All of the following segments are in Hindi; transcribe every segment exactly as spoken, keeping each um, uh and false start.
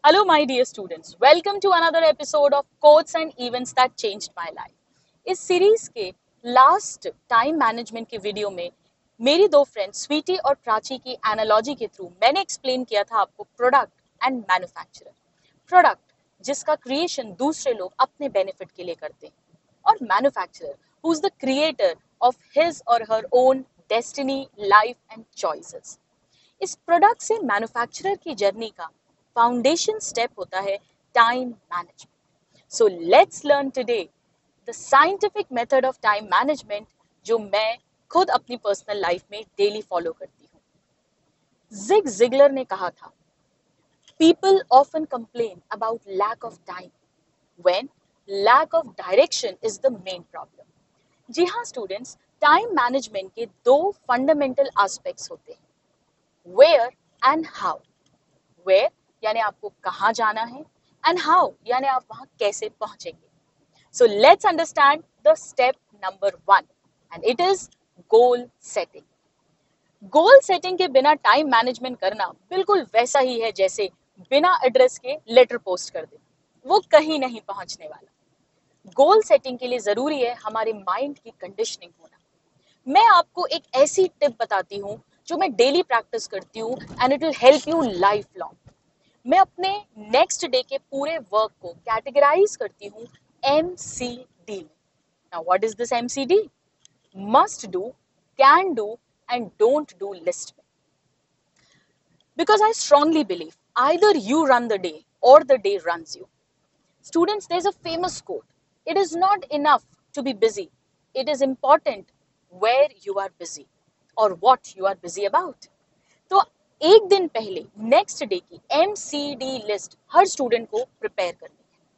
Hello, my dear students. Welcome to another episode of Quotes and Events That Changed My Life. इस सीरीज के लास्ट टाइम मैनेजमेंट के वीडियो में मेरी दो फ्रेंड्स स्वीटी और प्राची की एनालॉजी के थ्रू मैंने एक्सप्लेन किया था आपको प्रोडक्ट एंड मैन्युफैक्चरर। प्रोडक्ट जिसका क्रिएशन दूसरे लोग अपने बेनिफिट के लिए करते हैं, और manufacturer who is the creator of his or her own destiny, life and choices. इस प्रोडक्ट से मैन्युफैक्चरर की जर्नी का फाउंडेशन स्टेप होता है time management. So let's learn today the scientific method of time management, जो मैं खुद अपनी पर्सनल लाइफ में डेली फॉलो करती हूँ। जिग जिगलर ने कहा था, people often complain about lack of time when lack of direction is the main problem. जी हाँ स्टूडेंट्स, टाइम मैनेजमेंट के दो फंडामेंटल एस्पेक्ट्स होते हैं, वेयर एंड हाउ। वेयर यानी आपको कहाँ जाना है, एंड हाउ यानी आप वहां कैसे पहुंचेंगे। So let's understand the step number one, and it is goal setting. Goal setting के बिना टाइम मैनेजमेंट करना बिल्कुल वैसा ही है जैसे बिना एड्रेस के लेटर पोस्ट कर देना, वो कहीं नहीं पहुंचने वाला। गोल सेटिंग के लिए जरूरी है हमारे माइंड की कंडीशनिंग होना। मैं आपको एक ऐसी टिप बताती हूँ जो मैं डेली प्रैक्टिस करती हूँ, and it will help you life long. मैं अपने नेक्स्ट डे के पूरे वर्क को कैटेगराइज करती हूँ एम सी डी में। Now what is this M C D? Must do, can do and don't do list में। Because I strongly believe either you run the day or the day runs you. Students, there's a famous quote. It is not enough to be busy. It is important where you are busy or what you are busy about. तो एक दिन पहले नेक्स्ट डे की एम सी डी लिस्ट हर स्टूडेंट को प्रिपेयर करनी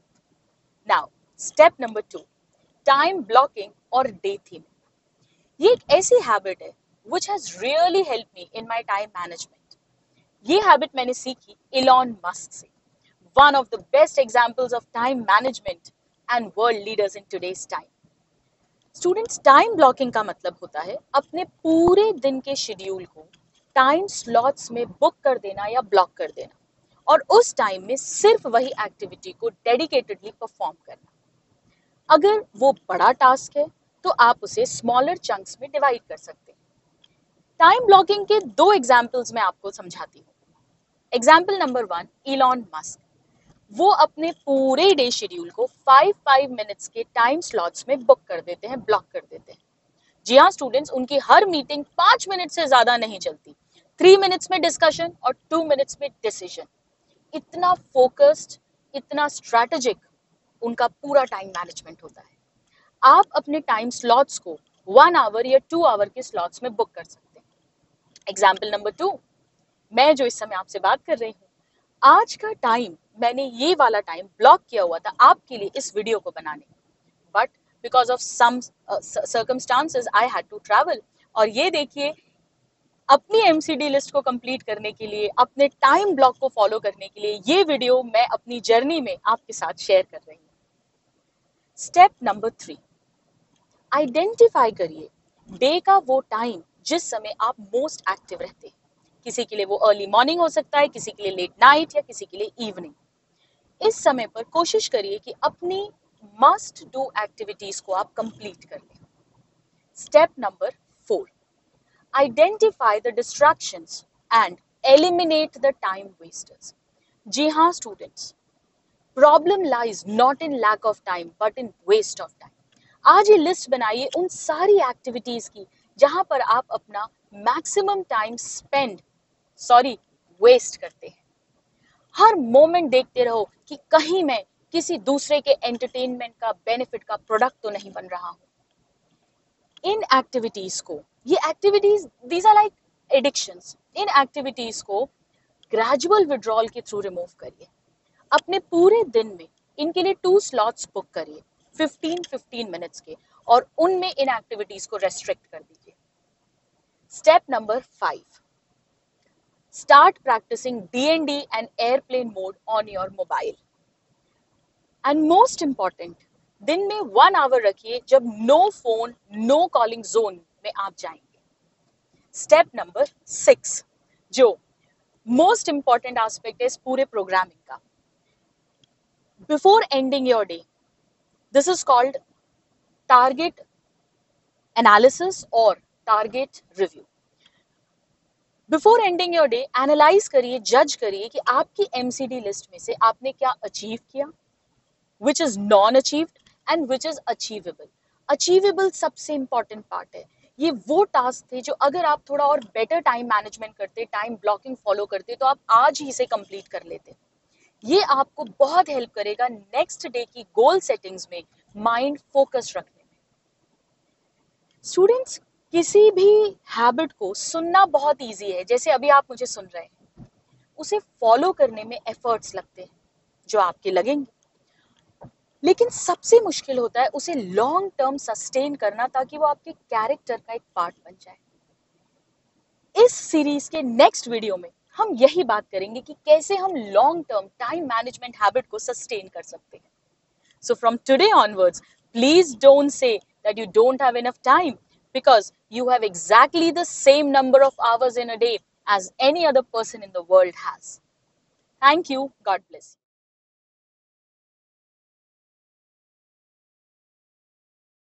है। Now step number two, time blocking और डे थीमिंग। ये एक ऐसी हैबिट है which has really help me in my time management. ये हैबिट मैंने सीखी इलॉन मस्क से, one of the best examples of time management and world leaders in today's time. Students, time blocking का मतलब होता है अपने पूरे दिन के शेड्यूल को टाइम स्लॉट्स में बुक कर देना या ब्लॉक कर देना, और उस टाइम में सिर्फ वही एक्टिविटी को डेडिकेटेडली परफॉर्म करना। अगर वो बड़ा टास्क है तो आप उसे स्मॉलर चंक्स में डिवाइड कर सकते हैं। टाइम ब्लॉकिंग के दो एग्जाम्पल्स मैं आपको समझाती हूँ। Example number one, Elon Musk. वो अपने पूरे डे शेड्यूल को फाइव फाइव मिनट्स के टाइम स्लॉट्स में बुक कर देते हैं, ब्लॉक कर देते हैं। जी हाँ स्टूडेंट्स, उनकी हर मीटिंग पांच मिनट से ज्यादा नहीं चलती। थ्री मिनट्स में डिस्कशन और टू मिनट्स में डिसीजन। इतना फोकस्ड, इतना स्ट्रैटेजिक उनका पूरा टाइम मैनेजमेंट होता है। आप अपने टाइम स्लॉट्स को वन आवर या टू आवर के स्लॉट्स में बुक कर सकते हैं। एग्जाम्पल नंबर टू, मैं जो इस समय आपसे बात कर रही हूँ, आज का टाइम मैंने ये वाला टाइम ब्लॉक किया हुआ था आपके लिए इस वीडियो को बनाने, but because of some circumstances I had to travel. और ये देखिए, अपनी एमसीडी लिस्ट को कंप्लीट करने के लिए, अपने टाइम ब्लॉक को फॉलो करने के लिए ये वीडियो मैं अपनी जर्नी में आपके साथ शेयर कर रही हूँ। स्टेप नंबर थ्री, आइडेंटिफाई करिए डे का वो टाइम जिस समय आप मोस्ट एक्टिव रहते हैं। किसी के लिए वो अर्ली मॉर्निंग हो सकता है, किसी के लिए लेट नाइट, या किसी के लिए इवनिंग। इस समय पर कोशिश करिए कि अपनी मस्ट डू एक्टिविटीज को आप कंप्लीट कर लें। Step number four, identify the distractions and eliminate the time wasters. जी हाँ students, problem lies not in lack of time but in waste of time. आज ये लिस्ट बनाइए उन सारी एक्टिविटीज की जहां पर आप अपना maximum time spend sorry waste करते हैं। हर मोमेंट देखते रहो कि कहीं मैं किसी दूसरे के एंटरटेनमेंट का, बेनिफिट का प्रोडक्ट तो नहीं बन रहा हूं। इन एक्टिविटीज को, ये activities these are like addictions, इन एक्टिविटीज को ग्रेजुअल विड्रॉल के थ्रू रिमूव करिए। अपने पूरे दिन में इनके लिए टू स्लॉट्स बुक करिए फिफ्टीन फिफ्टीन मिनट्स के, और उनमें इन एक्टिविटीज को रेस्ट्रिक्ट कर दीजिए। Step number five, start practicing D N D and airplane mode on your mobile. And most important, दिन में वन आवर रखिए जब no phone, no calling zone में आप जाएंगे। स्टेप नंबर सिक्स, जो मोस्ट इंपॉर्टेंट एस्पेक्ट है इस पूरे प्रोग्रामिंग का, Before ending your day, this is called target analysis or target review. Before ending your day analyse करिए, जज करिए कि आपकी एमसीडी लिस्ट में से आपने क्या अचीव किया, which is non achieved and which is achievable. Achievable सबसे इंपॉर्टेंट पार्ट है. ये वो टास्क थे जो अगर आप थोड़ा और बेटर टाइम मैनेजमेंट करते, टाइम ब्लॉकिंग फॉलो करते, तो आप आज ही इसे कंप्लीट कर लेते. ये आपको बहुत हेल्प करेगा नेक्स्ट डे की गोल सेटिंग्स में माइंड फोकस रखने में. स्टूडेंट्स, किसी भी हैबिट को सुनना बहुत इजी है, जैसे अभी आप मुझे सुन रहे हैं. उसे फॉलो करने में एफर्ट्स लगते हैं जो आपके लगेंगे, लेकिन सबसे मुश्किल होता है उसे लॉन्ग टर्म सस्टेन करना, ताकि वो आपके कैरेक्टर का एक पार्ट बन जाए. इस सीरीज के नेक्स्ट वीडियो में हम यही बात करेंगे कि कैसे हम long term time management habit को सस्टेन कर सकते हैं. So from today onwards, please don't say that you don't have enough time, because you have exactly the same number of hours in a day as any other person in the world has. Thank you. God bless you.